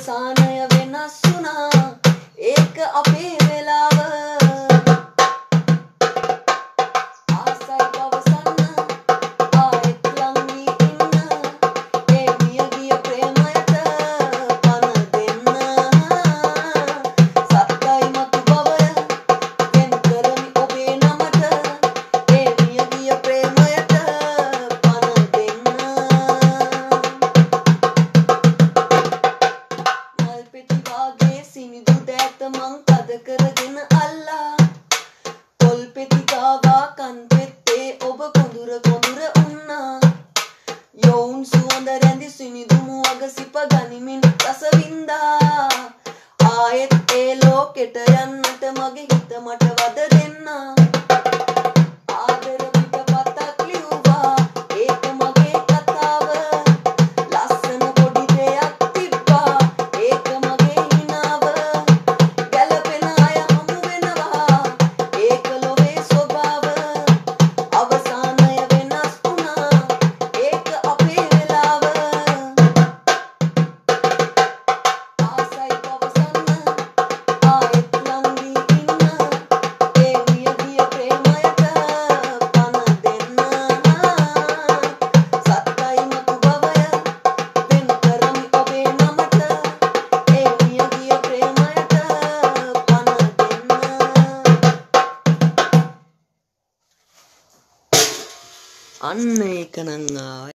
අවසානය වෙනස් වුණා ඒක අපේ වෙලාව ආසයි පවසන්න ආයෙත් ලං වී ඉන්න ඒ මිය ගිය ප්‍රේමයට පණ දෙන්න සත්තයි මතු බවය වෙන් කරමි ඔබේ නමට ඒ මිය ගිය ප්‍රේමයට පණ දෙන්න මල් පෙති වාගේ සිනිදු දෑත මං තද කරගෙන අල්ලා තොල් පෙති ගාවා කන් පෙත්තේ ඔබ කොඳුර කොඳුර උන්නා යොවුන් සුවඳ රැඳි සිනිදු මුවග සිප ගනිමින් රස වින්දා ආයෙත් ඒ ලෝකෙට යන්නට මගේ හිත මට වද දෙන්න ආදර පිටපතක් ලිව්වා ඒක මගේ කතාව ලස්සන පොඩි දෙයක් තිබ්බා ඒක මගේ හිනාව ගැලපෙන අය හමු වෙනවා ඒක ලොවේ ස්වභාව අවසානය වෙනස් වුණා ඒක අපේ වෙලාව ආසයි පවසන්න ආයෙත් ලං වී ඉන්න ඒ මිය ගිය ප්‍රේමයට පණ දෙන්න සත්තයි මතු බවය වෙන් කරමි ඔබේ නමට ඒ මිය ගිය ප්‍රේමයට පණ දෙන්න අන්න ඒක නං ආවේ